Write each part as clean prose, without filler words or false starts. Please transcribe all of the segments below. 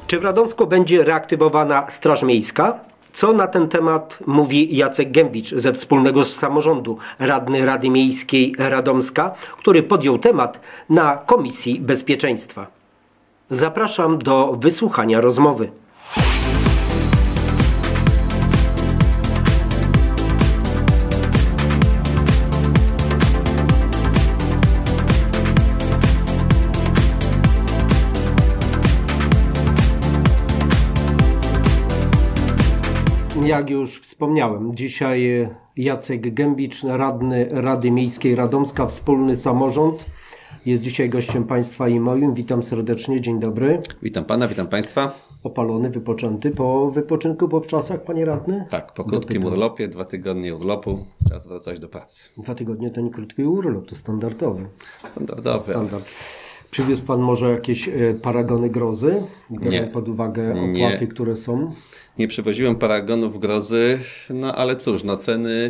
Czy w Radomsku będzie reaktywowana Straż Miejska? Co na ten temat mówi Jacek Gębicz ze Wspólnego Samorządu, radny Rady Miejskiej Radomska, który podjął temat na Komisji Bezpieczeństwa. Zapraszam do wysłuchania rozmowy. Jak już wspomniałem, dzisiaj Jacek Gębicz, radny Rady Miejskiej Radomska, Wspólny Samorząd. Jest dzisiaj gościem Państwa i moim. Witam serdecznie, dzień dobry. Witam Pana, witam Państwa. Opalony, wypoczęty. Po wypoczynku, po wczasach, Panie Radny? Tak, po krótkim urlopie, 2 tygodnie urlopu, czas wracać do pracy. 2 tygodnie to nie krótki urlop, to standardowy. Standardowy. Standard. Przywiózł Pan może jakieś paragony grozy? Biorąc pod uwagę opłaty, które są? Nie przywoziłem paragonów grozy, no ale cóż, no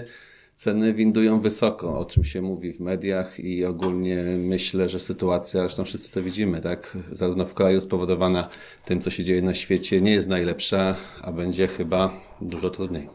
ceny windują wysoko, o czym się mówi w mediach i ogólnie myślę, że sytuacja, zresztą wszyscy to widzimy, tak, zarówno w kraju spowodowana tym, co się dzieje na świecie, nie jest najlepsza, a będzie chyba dużo trudniej.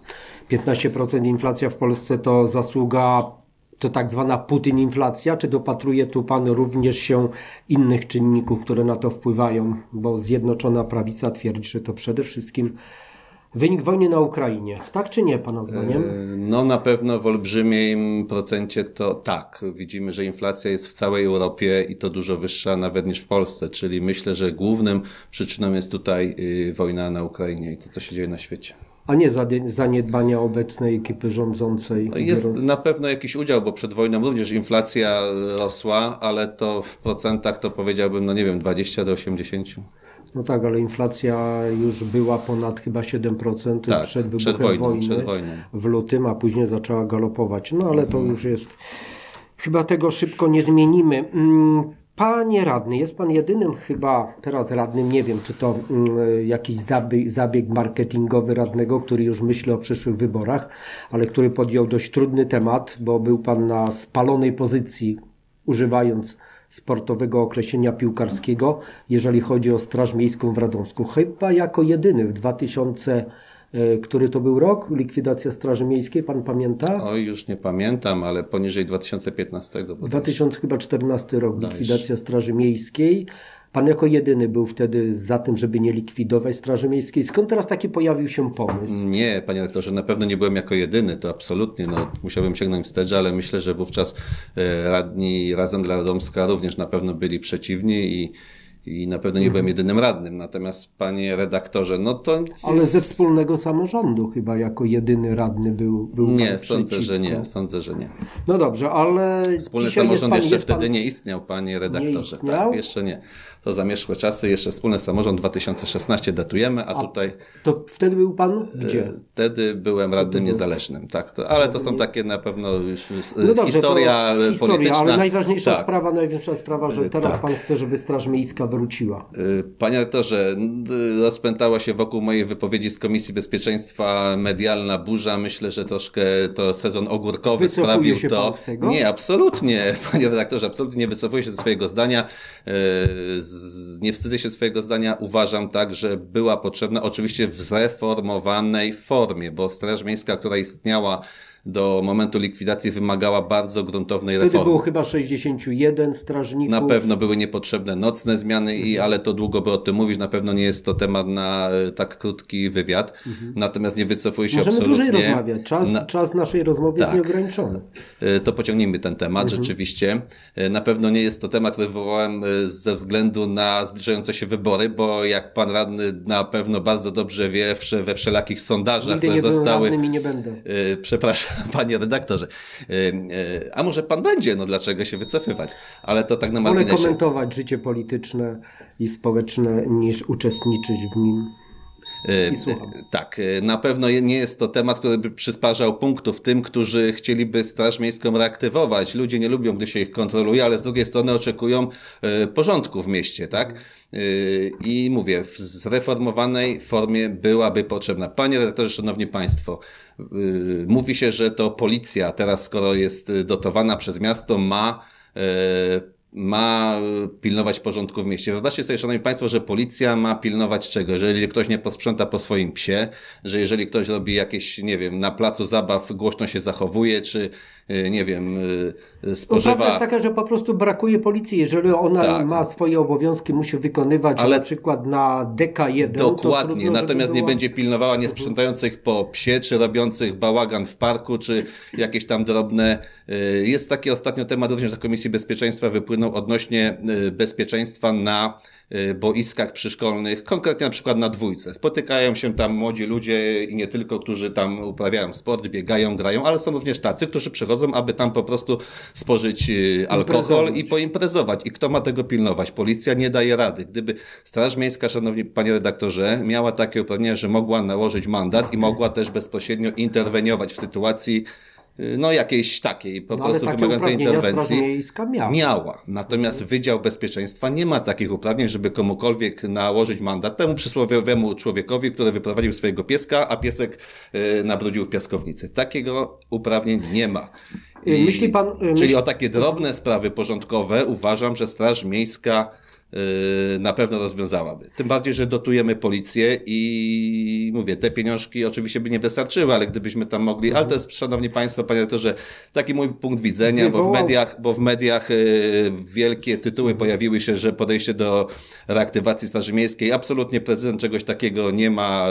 15% inflacja w Polsce to zasługa, to tak zwana Putin-inflacja, czy dopatruje tu Pan również się innych czynników, które na to wpływają? Bo Zjednoczona Prawica twierdzi, że to przede wszystkim wynik wojny na Ukrainie. Tak czy nie, Pana zdaniem? No na pewno w olbrzymim procencie to tak. Widzimy, że inflacja jest w całej Europie i to dużo wyższa nawet niż w Polsce, czyli myślę, że głównym przyczyną jest tutaj wojna na Ukrainie i to, co się dzieje na świecie. A nie zaniedbania obecnej ekipy rządzącej? Jest na pewno jakiś udział, bo przed wojną również inflacja rosła, ale to w procentach to powiedziałbym, no nie wiem, 20 do 80. No tak, ale inflacja już była ponad chyba 7% tak, przed wybuchem wojny w lutym, a później zaczęła galopować. No ale to już jest... Chyba tego szybko nie zmienimy. Panie radny, jest Pan jedynym chyba teraz radnym, nie wiem, czy to jakiś zabieg marketingowy radnego, który już myśli o przyszłych wyborach, ale który podjął dość trudny temat, bo był Pan na spalonej pozycji, używając sportowego określenia piłkarskiego, jeżeli chodzi o Straż Miejską w Radomsku. Chyba jako jedyny w 2000, który to był rok, likwidacja Straży Miejskiej, Pan pamięta? Oj, już nie pamiętam, ale poniżej 2015. 2014 rok, likwidacja Straży Miejskiej. Pan jako jedyny był wtedy za tym, żeby nie likwidować Straży Miejskiej. Skąd teraz taki pojawił się pomysł? Nie, panie rektorze, na pewno nie byłem jako jedyny, to absolutnie. No, musiałbym sięgnąć wstecz, ale myślę, że wówczas radni Razem dla Radomska również na pewno byli przeciwni i na pewno nie byłem jedynym radnym. Natomiast panie redaktorze, no to... Ale ze Wspólnego Samorządu chyba jako jedyny radny był Nie, sądzę, że nie. No dobrze, ale... Wspólny Samorząd jeszcze wtedy nie istniał, panie redaktorze. Nie istniał? Tak, jeszcze nie. To zamierzchłe czasy, jeszcze Wspólny Samorząd 2016 datujemy, a tutaj... To wtedy był Pan gdzie? Wtedy byłem radnym niezależnym, tak. Ale to są takie na pewno już no dobrze, historia polityczna. Ale najważniejsza sprawa, że teraz Pan chce, żeby Straż Miejska wróciła. Panie rektorze, rozpętała się wokół mojej wypowiedzi z Komisji Bezpieczeństwa medialna burza. Myślę, że troszkę to sezon ogórkowy sprawił to. Pan z tego? Nie, absolutnie, panie redaktorze, absolutnie nie wycofuję się ze swojego zdania. Nie wstydzę się swojego zdania. Uważam tak, że była potrzebna oczywiście w zreformowanej formie, bo Straż Miejska, która istniała do momentu likwidacji, wymagała bardzo gruntownej reformy. Wtedy było chyba 61 strażników. Na pewno były niepotrzebne nocne zmiany, ale to długo by o tym mówić. Na pewno nie jest to temat na tak krótki wywiad. Natomiast nie wycofuję się absolutnie. Możemy dłużej rozmawiać. Czas naszej rozmowy jest nieograniczony. To pociągnijmy ten temat rzeczywiście. Na pewno nie jest to temat, który wywołałem ze względu na zbliżające się wybory, bo jak pan radny na pewno bardzo dobrze wie, we wszelakich sondażach, które zostały... Nigdy nie byłem radnym i nie będę. Przepraszam, panie redaktorze. A może pan będzie? No dlaczego się wycofywać? Ale to tak na marginesie. Wolę komentować życie polityczne i społeczne niż uczestniczyć w nim. Tak, na pewno nie jest to temat, który by przysparzał punktów tym, którzy chcieliby Straż Miejską reaktywować. Ludzie nie lubią, gdy się ich kontroluje, ale z drugiej strony oczekują porządku w mieście, tak? I mówię, w zreformowanej formie byłaby potrzebna. Panie redaktorze, szanowni państwo, mówi się, że to policja teraz, skoro jest dotowana przez miasto, ma ma pilnować porządku w mieście. Wyobraźcie sobie, szanowni państwo, że policja ma pilnować czego? Że jeżeli ktoś nie posprząta po swoim psie, że jeżeli ktoś robi jakieś, nie wiem, na placu zabaw głośno się zachowuje, czy nie wiem, spożywa... Prawda jest taka, że po prostu brakuje policji. Jeżeli ona ma swoje obowiązki, musi wykonywać na przykład na DK1. Dokładnie, trudno, natomiast nie będzie pilnowała niesprzątających po psie, czy robiących bałagan w parku, czy jakieś tam drobne... Jest taki ostatnio temat również na Komisji Bezpieczeństwa wypłynął odnośnie bezpieczeństwa na boiskach przyszkolnych, konkretnie na przykład na Dwójce. Spotykają się tam młodzi ludzie i nie tylko, którzy tam uprawiają sport, biegają, grają, ale są również tacy, którzy przychodzą, aby tam po prostu spożyć alkohol i poimprezować. I kto ma tego pilnować? Policja nie daje rady. Gdyby Straż Miejska, szanowni panie redaktorze, miała takie uprawnienia, że mogła nałożyć mandat i mogła też bezpośrednio interweniować w sytuacji jakiejś takiej po prostu wymagającej interwencji miała. Natomiast Wydział Bezpieczeństwa nie ma takich uprawnień, żeby komukolwiek nałożyć mandat temu przysłowiowemu człowiekowi, który wyprowadził swojego pieska, a piesek nabrudził w piaskownicy. Takiego uprawnień nie ma. Myśli pan, czyli o takie drobne sprawy porządkowe uważam, że Straż Miejska na pewno rozwiązałaby. Tym bardziej, że dotujemy policję i mówię, te pieniążki oczywiście by nie wystarczyły, ale gdybyśmy tam mogli, ale to jest, szanowni państwo, panie redaktorze, taki mój punkt widzenia, bo w mediach wielkie tytuły pojawiły się, że podejście do reaktywacji Straży Miejskiej, absolutnie prezydent czegoś takiego nie ma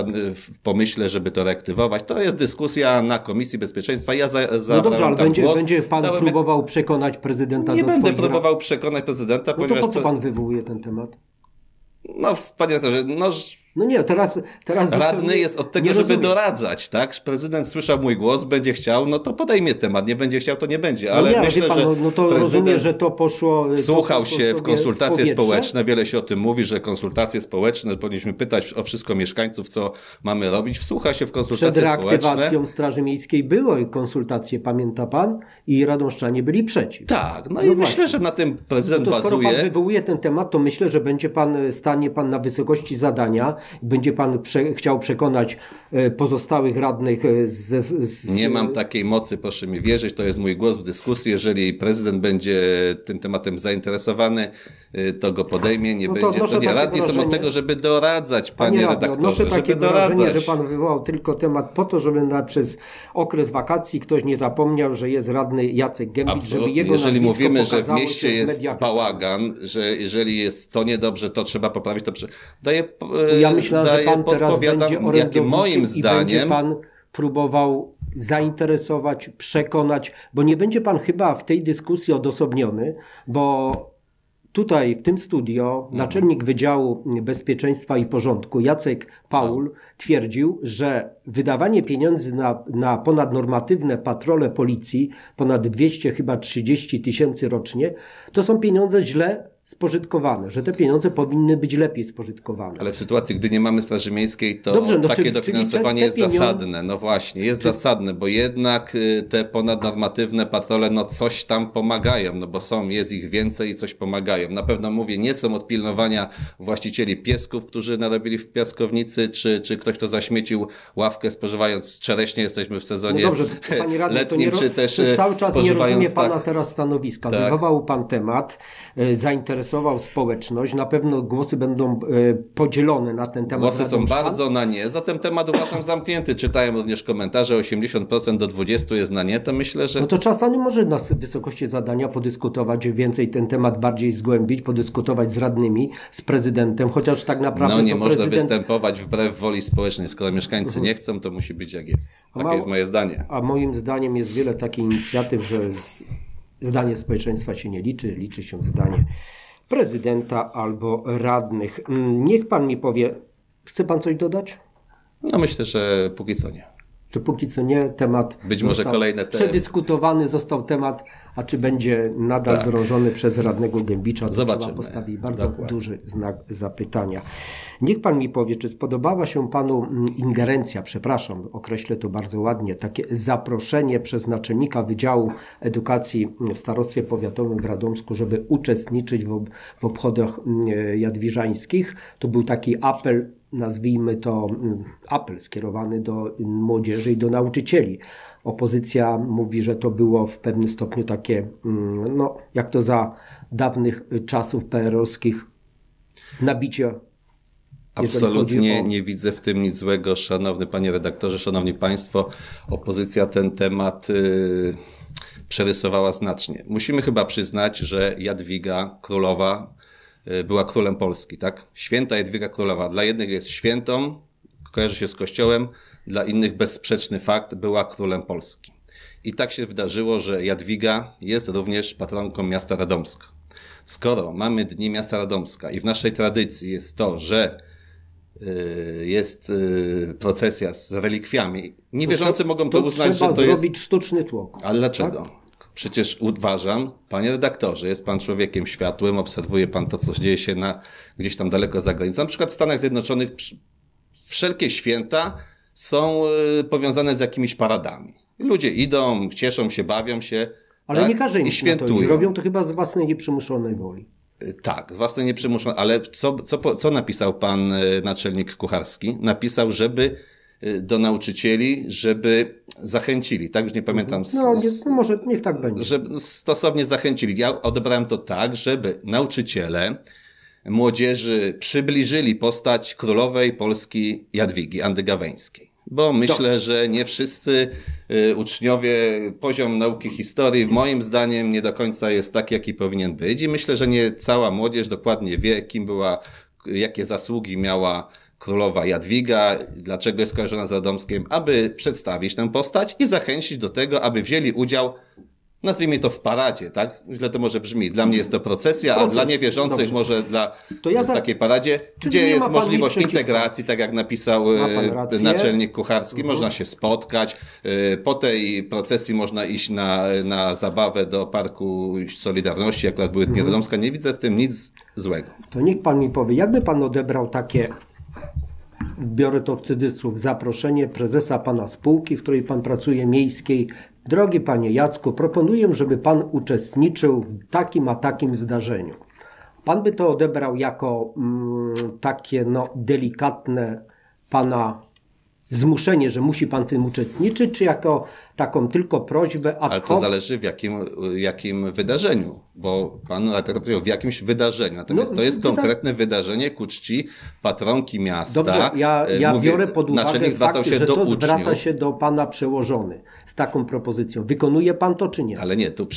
w pomyśle, żeby to reaktywować. To jest dyskusja na Komisji Bezpieczeństwa. Ja no dobrze, ale będzie pan próbował przekonać prezydenta nie będę próbował przekonać prezydenta, ponieważ... to po co pan wywołuje ten temat? No, panie redaktorze, no nie, teraz radny jest od tego, żeby doradzać, tak? Prezydent słyszał mój głos, będzie chciał, no to podejmie temat, nie będzie chciał, to nie będzie, ale myślę, pan, że to rozumiem, że to poszło... Wsłuchał się w konsultacje społeczne, wiele się o tym mówi, że konsultacje społeczne, powinniśmy pytać o wszystko mieszkańców, co mamy robić, wsłucha się w konsultacje społeczne. Przed reaktywacją Straży Miejskiej były konsultacje, pamięta pan? I radomszczanie byli przeciw. Tak, no i myślę, że na tym prezydent bazuje. Skoro pan wywołuje ten temat, to myślę, że będzie stanie pan na wysokości zadania, będzie pan chciał przekonać pozostałych radnych Nie mam takiej mocy, proszę mi wierzyć, to jest mój głos w dyskusji. Jeżeli prezydent będzie tym tematem zainteresowany, to go podejmie, nie będzie. To nie, radni są od tego, żeby doradzać, panie redaktorze, żeby doradzać. Że pan wywołał tylko temat po to, żeby przez okres wakacji ktoś nie zapomniał, że jest radny Jacek Gębicz, żeby jego jeżeli mówimy, że w mieście jest bałagan, że jeżeli jest to niedobrze, to trzeba poprawić, to ja myślę, że pan teraz będzie jakie moim zdaniem będzie pan próbował zainteresować, przekonać, bo nie będzie pan chyba w tej dyskusji odosobniony, bo tutaj w tym studio naczelnik Wydziału Bezpieczeństwa i Porządku Jacek Paul twierdził, że wydawanie pieniędzy na ponadnormatywne patrole policji, ponad 230 000 rocznie, to są pieniądze źle spożytkowane, że te pieniądze powinny być lepiej spożytkowane. Ale w sytuacji, gdy nie mamy Straży Miejskiej, to takie dofinansowanie jest zasadne. No właśnie, jest zasadne, bo jednak te ponadnormatywne patrole, no coś tam pomagają, no bo jest ich więcej i coś pomagają. Na pewno mówię, nie są od pilnowania właścicieli piesków, którzy narobili w piaskownicy, czy ktoś, kto zaśmiecił ławkę spożywając czereśnie, jesteśmy w sezonie panie radny, letnim, czy też cały czas nie rozumie pana teraz stanowiska. Tak. Wychował pan temat, zainteresował społeczność, na pewno głosy będą podzielone na ten temat. Głosy są bardzo na nie, zatem temat uważam zamknięty. Czytałem również komentarze, 80% do 20% jest na nie, to myślę, że... No to czasami może na wysokości zadania podyskutować więcej ten temat, bardziej zgłębić, podyskutować z radnymi, z prezydentem, chociaż tak naprawdę... No nie można występować wbrew woli społecznej, skoro mieszkańcy nie chcą, to musi być jak jest. Takie jest moje zdanie. A moim zdaniem jest wiele takich inicjatyw, że zdanie społeczeństwa się nie liczy, liczy się zdanie prezydenta albo radnych. Niech pan mi powie, chce pan coś dodać? No myślę, że póki co nie. Że póki co nie, temat być może kolejne przedyskutowany został temat, a czy będzie nadal drążony przez radnego Gębicza, to trzeba postawić bardzo duży znak zapytania. Niech pan mi powie, czy spodobała się panu ingerencja, przepraszam, określę to bardzo ładnie, takie zaproszenie przez naczelnika Wydziału Edukacji w Starostwie Powiatowym w Radomsku, żeby uczestniczyć w obchodach jadwiżańskich. To był taki apel, nazwijmy to apel skierowany do młodzieży i do nauczycieli. opozycja mówi, że to było w pewnym stopniu takie, no jak to za dawnych czasów PRL-owskich nabicie. Absolutnie nie widzę w tym nic złego, szanowny panie redaktorze, szanowni państwo. Opozycja ten temat przerysowała znacznie. Musimy chyba przyznać, że Jadwiga Królowa była królem Polski, tak? Święta Jadwiga Królowa. Dla jednych jest świętą, kojarzy się z Kościołem, dla innych bezsprzeczny fakt, była królem Polski. I tak się wydarzyło, że Jadwiga jest również patronką miasta Radomska. Skoro mamy Dni Miasta Radomska i w naszej tradycji jest to, że jest procesja z relikwiami, niewierzący mogą to uznać, że to jest... Trzeba zrobić sztuczny tłok. Ale dlaczego? Tak? Przecież uważam, panie redaktorze, jest pan człowiekiem światłym, obserwuje pan to, co dzieje się gdzieś tam daleko za granicą. Na przykład w Stanach Zjednoczonych wszelkie święta są powiązane z jakimiś paradami. Ludzie idą, cieszą się, bawią się. Ale tak? nie każe im i świętują. To robią to chyba z własnej nieprzymuszonej woli. Tak, z własnej nieprzymuszonej. Ale co napisał pan naczelnik Kucharski? Napisał, żeby do nauczycieli, żeby zachęcili, tak? Już nie pamiętam. Może niech tak będzie. Żeby stosownie zachęcili. Ja odebrałem to tak, żeby nauczyciele młodzieży przybliżyli postać królowej Polski Jadwigi, Anny Gawęńskiej. Bo myślę, że nie wszyscy uczniowie, poziom nauki historii moim zdaniem nie do końca jest taki, jaki powinien być. I myślę, że nie cała młodzież dokładnie wie, kim była, jakie zasługi miała królowa Jadwiga, dlaczego jest kojarzona z Radomskiem, aby przedstawić tę postać i zachęcić do tego, aby wzięli udział, nazwijmy to w paradzie, tak? Źle to może brzmi. Dla mnie jest to procesja, a dla niewierzących może w takiej paradzie, gdzie jest możliwość integracji, tak jak napisał naczelnik Kucharski, można się spotkać. Po tej procesji można iść na zabawę do Parku Solidarności, akurat były Dni Radomska. Nie widzę w tym nic złego. To niech pan mi powie, jakby pan odebrał takie, biorę to w cudzysłów, zaproszenie prezesa pana spółki, w której pan pracuje, miejskiej. Drogi panie Jacku, proponuję, żeby pan uczestniczył w takim a takim zdarzeniu. Pan by to odebrał jako takie delikatne pana zmuszenie, że musi pan w tym uczestniczyć, czy jako taką tylko prośbę ad hoc? Ale to zależy w jakim wydarzeniu, bo pan powiedział w jakimś wydarzeniu, natomiast to jest konkretne wydarzenie ku czci patronki miasta. Dobrze, ja biorę pod uwagę fakt, że to zwraca się do pana przełożony z taką propozycją. Wykonuje pan to, czy nie? Ale nie, tu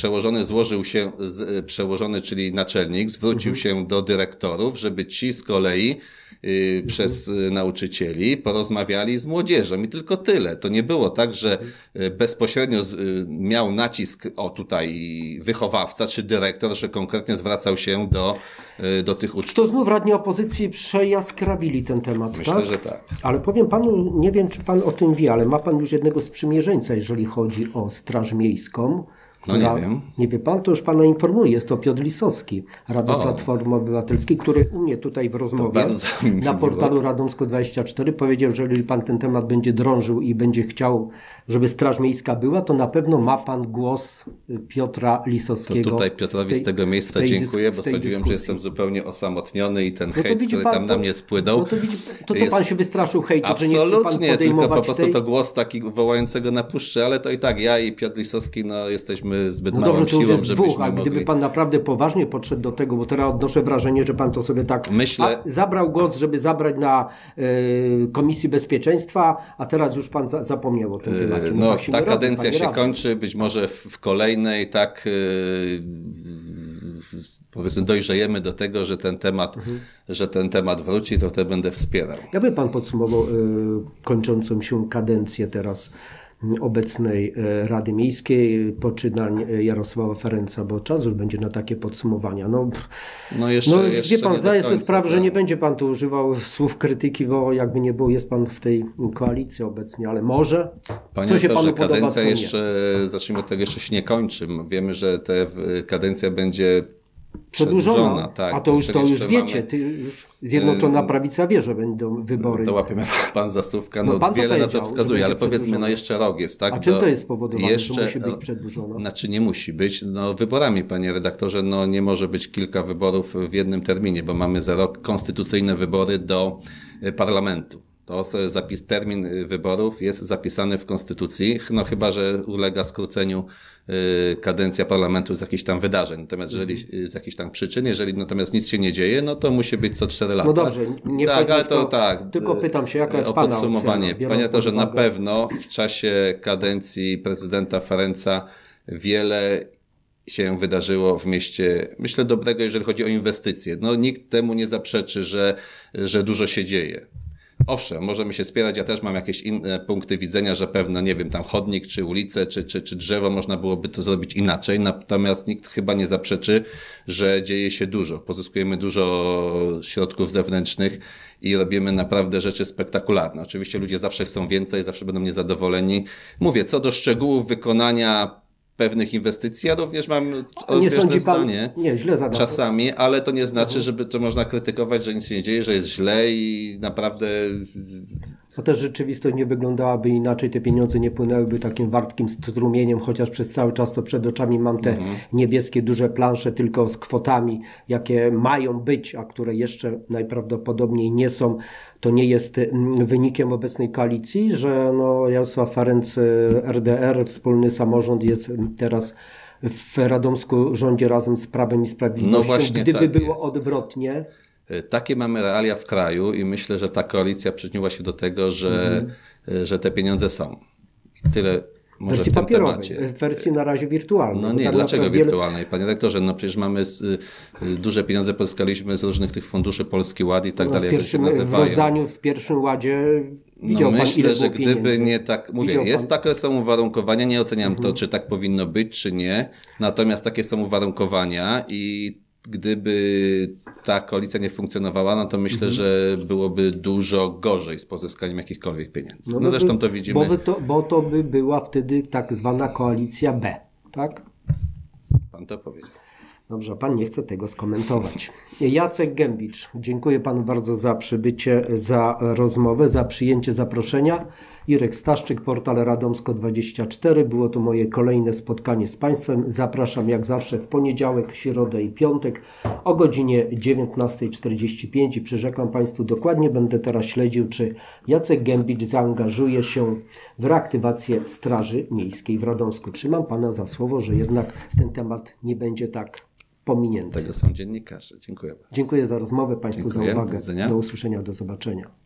przełożony, czyli naczelnik, zwrócił się do dyrektorów, żeby ci z kolei przez nauczycieli porozmawiali z młodzieżą i tylko tyle. To nie było tak, że bezpośrednio miał nacisk tutaj wychowawca czy dyrektor, że konkretnie zwracał się do tych uczniów. To znów radni opozycji przejaskrawili ten temat, Myślę, tak? że tak. Ale powiem panu, nie wiem, czy pan o tym wie, ale ma pan już jednego sprzymierzeńca, jeżeli chodzi o Straż Miejską. No nie wiem. Nie wie pan, to już pana informuję. Jest to Piotr Lisowski, radny Platformy Obywatelskiej, który u mnie tutaj w rozmowie na portalu Radomsko24 powiedział, że jeżeli pan ten temat będzie drążył i będzie chciał, żeby Straż Miejska była, to na pewno ma pan głos Piotra Lisowskiego. To tutaj Piotrowi z tego miejsca dziękuję, bo sądziłem, że jestem zupełnie osamotniony i ten hejt, który tam na mnie spłynął. No to co pan się wystraszył hejtu, absolutnie, że nie chce pan podejmować tylko po prostu to głos taki wołającego na puszczy, ale to i tak ja i Piotr Lisowski jesteśmy zbyt małą siłą, żebyśmy a gdyby pan naprawdę poważnie podszedł do tego, bo teraz odnoszę wrażenie, że pan to sobie tak zabrał głos, żeby zabrać na Komisji Bezpieczeństwa, a teraz już pan zapomniał o tym temacie. Ta kadencja się kończy, być może w kolejnej powiedzmy dojrzejemy do tego, że ten temat wróci, to wtedy będę wspierał. Jakby pan podsumował kończącą się kadencję teraz obecnej Rady Miejskiej, poczynań Jarosława Ferenca, bo czas już będzie na takie podsumowania. Jeszcze wie pan, zdaje sobie sprawę, tak. że nie będzie pan tu używał słów krytyki, bo jakby nie było, jest pan w tej koalicji obecnie, ale może co się panu podoba, kadencja jeszcze, zacznijmy od tego, jeszcze się nie kończy. Wiemy, że ta kadencja będzie przedłużona. Tak, a to już wiecie, Zjednoczona Prawica wie, że będą wybory. To łapiemy pan za słówka, wiele na to wskazuje, ale powiedzmy, jeszcze rok jest, tak? A czym to jest spowodowane, że musi być przedłużona? Znaczy nie musi być, wyborami, panie redaktorze, nie może być kilka wyborów w jednym terminie, bo mamy za rok konstytucyjne wybory do parlamentu. To termin wyborów jest zapisany w Konstytucji, no chyba że ulega skróceniu kadencja parlamentu z jakichś tam wydarzeń. Natomiast jeżeli z jakichś tam przyczyn, jeżeli natomiast nic się nie dzieje, no to musi być co 4 lata. No dobrze, nie tak, ale to tak. Tylko pytam się, jaka jest Pana podsumowanie. ocena? Panie redaktorze, na pewno w czasie kadencji prezydenta Ferenca wiele się wydarzyło w mieście, myślę, dobrego, jeżeli chodzi o inwestycje. No nikt temu nie zaprzeczy, że dużo się dzieje. Owszem, możemy się spierać, ja też mam jakieś inne punkty widzenia, że pewno, nie wiem, tam chodnik, czy ulicę, czy drzewo, można byłoby to zrobić inaczej, natomiast nikt chyba nie zaprzeczy, że dzieje się dużo. Pozyskujemy dużo środków zewnętrznych i robimy naprawdę rzeczy spektakularne. Oczywiście ludzie zawsze chcą więcej, zawsze będą niezadowoleni. Mówię, co do szczegółów wykonania pewnych inwestycji, ja również mam rozbieżne zdanie czasami, ale to nie znaczy, żeby to można krytykować, że nic się nie dzieje, że jest źle i naprawdę... No też rzeczywistość nie wyglądałaby inaczej, te pieniądze nie płynęłyby takim wartkim strumieniem, chociaż przez cały czas to przed oczami mam te niebieskie duże plansze tylko z kwotami, jakie mają być, a które jeszcze najprawdopodobniej nie są. To nie jest wynikiem obecnej koalicji, że no Jarosław Ferenc, RDR, wspólny samorząd jest teraz w Radomsku rządzi razem z Prawem i Sprawiedliwością. No właśnie, gdyby tak było jest. Odwrotnie. Takie mamy realia w kraju i myślę, że ta koalicja przyczyniła się do tego, że te pieniądze są. I tyle może wersji w tym papierowej, temacie. w wersji na razie wirtualnej. No nie, tak dlaczego wirtualnej? Panie rektorze, no przecież mamy duże pieniądze pozyskaliśmy z różnych tych funduszy Polski Ład i tak dalej, jak się nazywają. W pierwszym ładzie widział myślę, pan, że gdyby pieniędzy. nie tak, mówię, jest takie są uwarunkowania, nie oceniam to, czy tak powinno być, czy nie, natomiast takie są uwarunkowania i gdyby ta koalicja nie funkcjonowała, no to myślę, że byłoby dużo gorzej z pozyskaniem jakichkolwiek pieniędzy. No zresztą to widzimy. Bo to by była wtedy tak zwana koalicja B, tak? Pan to powiedział. Dobrze, pan nie chce tego skomentować. Jacek Gębicz, dziękuję panu bardzo za przybycie, za rozmowę, za przyjęcie zaproszenia. Irek Staszczyk, portal Radomsko24. Było to moje kolejne spotkanie z państwem. Zapraszam jak zawsze w poniedziałek, środę i piątek o godzinie 19:45 i przyrzekam państwu dokładnie, będę teraz śledził, czy Jacek Gębicz zaangażuje się w reaktywację Straży Miejskiej w Radomsku. Trzymam pana za słowo, że jednak ten temat nie będzie tak pominięty. Tego są dziennikarze. Dziękuję bardzo. Dziękuję za rozmowę, państwu za uwagę. Do widzenia. Do usłyszenia, do zobaczenia.